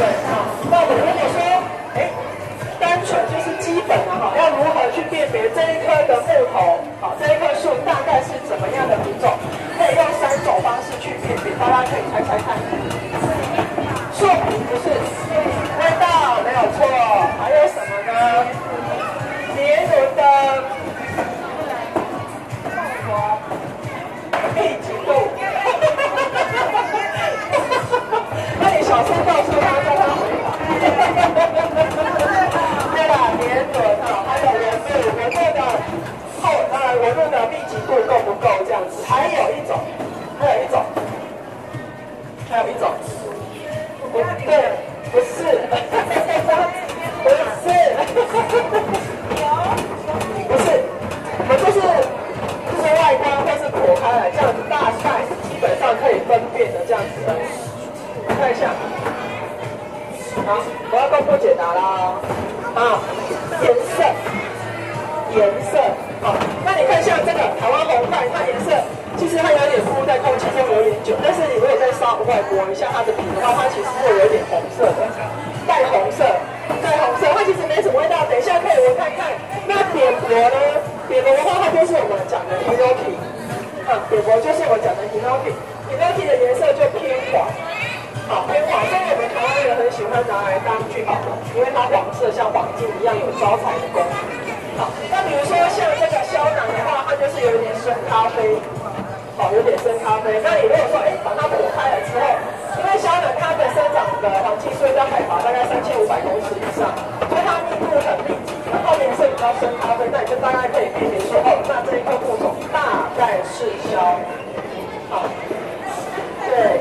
那我们如果说，单纯就是基本的哈，要如何去辨别这一棵的木头，好，这一棵树大概是怎么样的品种？可以用3种方式去辨别，大家可以猜猜看。树皮不是，味道没有错，还有什么呢？年轮的密集度。那你小声告诉他，叫他回答。对啦，年轮啊，还有纹路的纹路的密集度够不够这样子？还有一种，不对，不是，我们就是外观或是剖开来这样子，大概基本上可以分辨的这样子而已。看一下，好，我要公布解答啦。啊，颜色，好，那你看像这个台湾红块，它颜色其实它有点浮在空气中有点久，但是你如果在烧外锅一下它的皮的话，它其实会有点红色的，带红色，它其实没什么味道。等一下可以闻看看。那扁柏呢？扁柏的话，它就是我们讲的 hinoki， 扁柏就是我讲的 hinoki 的颜色就偏黄。好，偏黄，所以我们台湾人很喜欢拿来当聚宝盆，因为它黄色像黄金一样有招财的功能。好，那比如说像这个肖楠的话，它就是有点深咖啡，好，有点深咖啡。那你如果说把它剖开了之后，因为肖楠它的生长的环境所以在海拔大概3500公尺以上，所以它密度很密集，然后颜色比较深咖啡，那你就大概可以辨别说，那这一棵木种大概是肖。好，对。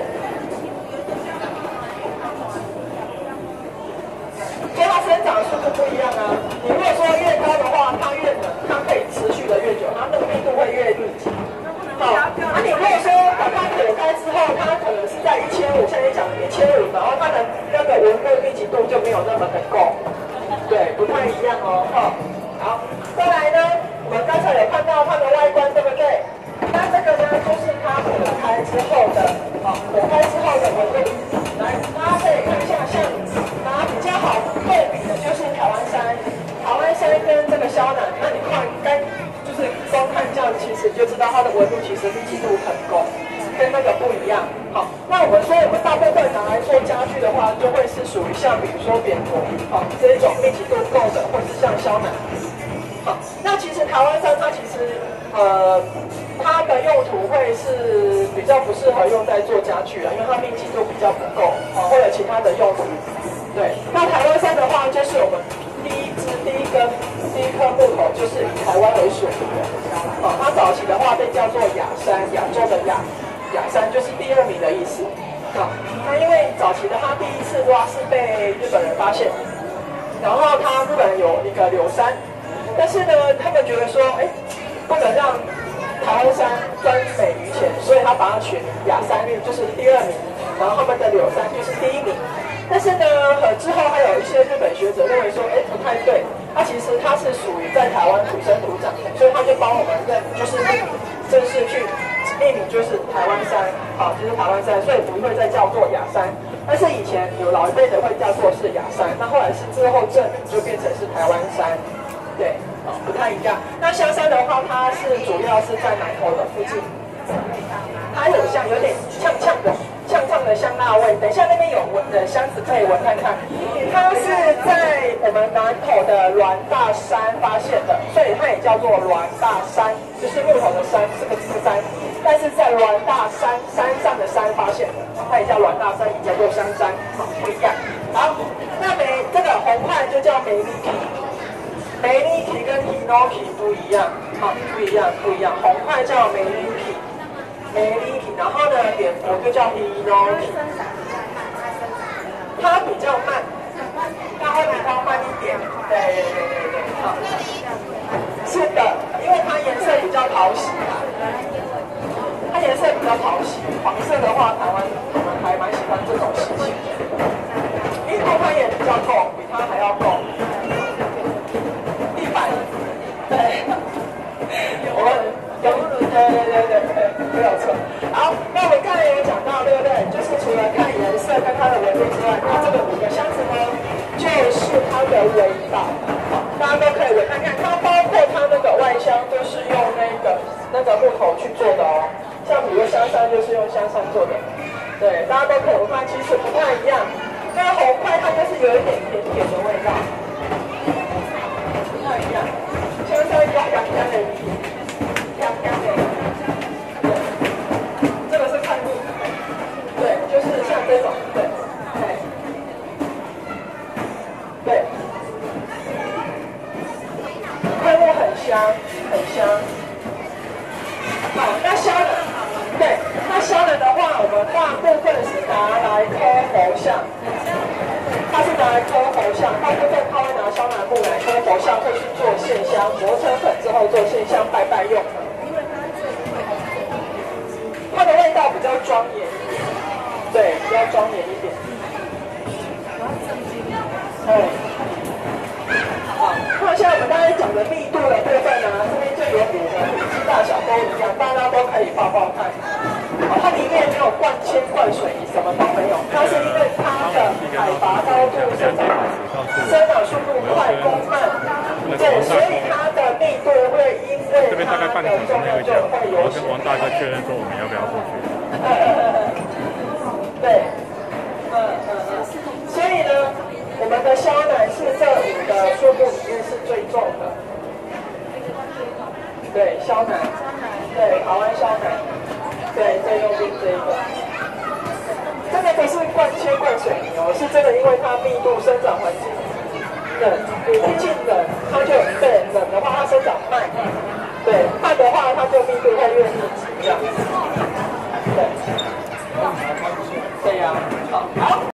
所以它生长速度不一样啊。你如果说越高的话，它越冷，它可以持续的越久，它那个密度会越密集。好，那你如果说把它剖开之后，它可能是在1500，像你讲的1500，然后它的那个纹路密集度就没有那么的够，对，不太一样哦。好，再来呢，我们刚才有看到它的外观，对不对？那这个呢，就是它剖开之后的，剖开之后的纹路。来，大家可以看一下，像拿比较好对比的就是台湾山跟这个肖楠，那你看就是光看这样，其实就知道它的纹路其实密集度很够，跟那个不一样。好，那我们说我们大部分拿来做家具的话，就会是属于像比如说扁柏，这一种密集度够的，或是像肖楠。好，那其实台湾山它其实它的用途会是比较不适合用在做家具啊，因为它密集度比较不够，或者其他的用途。对，那台湾山的话，就是我们第一棵木头就是以台湾为属的。它早期的话被叫做亚山，亚洲的亚山就是第2名的意思。那因为早期的它第一次的话是被日本人发现，然后日本人有一个柳山，但是呢，他们觉得说，不能让台湾山专美于前，所以他把它取亚山，就是第2名，然后他们的柳山就是第1名。但是呢，之后还有一些日本学者认为说，不太对，其实它是属于在台湾土生土长的，所以他就帮我们就是正式去命名就是台湾山，就是台湾山，所以不会再叫做亚山。但是以前有老一辈的会叫做是亚山，那后来是之后证明就变成是台湾山，对，不太一样。那香山的话，它是主要是在南投的附近，它有点呛呛的香辣味。等一下那边有箱子可以闻看看。它是在我们南投的滦大山发现的，所以它也叫做滦大山，就是木头的山，是个山。但是在滦大山上的山发现的，它也叫滦大山，也叫做香山，不一样。好，那这个红块就叫梅利皮。梅利皮跟 hinoki 不一样，不一样。红块叫梅利皮，然后呢，扁柏就叫 hinoki。它比较慢，它会比较慢一点。对，好，是的，因为它颜色比较讨喜啊。它颜色比较讨喜，黄色的话，台湾我们还蛮喜欢这种事情的，因为它也比较够，比它还要够。对，我们有，对，没有错。好，那我们刚才有讲到，对不对？就是除了看颜色跟它的纹路之外，它这个5个相山就是用香山做的，对，大家都可以闻看，其实不太一样。那红派它就是有一点甜甜的味道，不太一样。香山比较香香的，香香的，对，这个是看路，对，就是像这种，对，对，看路很香，很香。好，那香的，对，那香的的话，我们大部分是拿来抠喉像，它是拿来抠喉像，大部分它会拿香楠木来抠喉像，会去做线香，磨成粉之后做线香拜拜用的。它的味道比较庄严一点，对，比较庄严一点。好，那现在我们刚才讲的密度的部分呢，这边就有笔的，笔记大小都一样，大家都可以抱抱看。好，它里面没有灌铅灌水泥，什么都没有，它是因为它的海拔高度生长速度快工慢，对，所以它的密度会因为它的重量就会有跟王大哥确认说我们要不要过去。 对，所以呢，我们的香楠是这5个树木里面是最重的。对，香楠，对，台湾香楠，对，最右边这一个，这个不是灌铅灌水泥哦，是真的，因为它密度生长环境冷，你天气冷，它就对冷的话它生长慢，对慢的话它就密度会越密集这样。